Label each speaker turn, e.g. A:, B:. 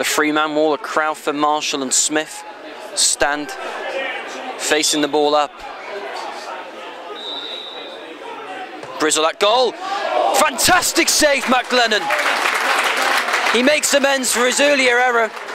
A: the three-man wall, a crowd for Marshall and Smith. Stand, facing the ball up. Brizell at goal. Fantastic save, Glennon. He makes amends for his earlier error.